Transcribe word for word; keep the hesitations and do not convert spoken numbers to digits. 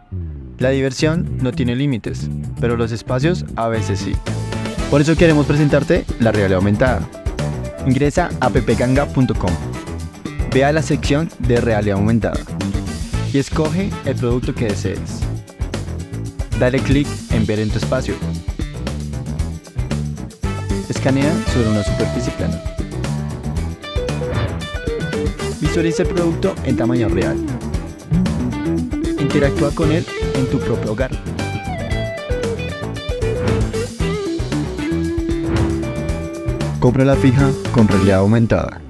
La diversión no tiene límites, pero los espacios a veces sí. Por eso queremos presentarte la realidad aumentada. Ingresa a pepeGanga punto com, ve a la sección de realidad aumentada y escoge el producto que desees. Dale clic en ver en tu espacio. Escanea sobre una superficie plana. Visualiza el producto en tamaño real. Interactúa con él en tu propio hogar. Compra la fija con realidad aumentada.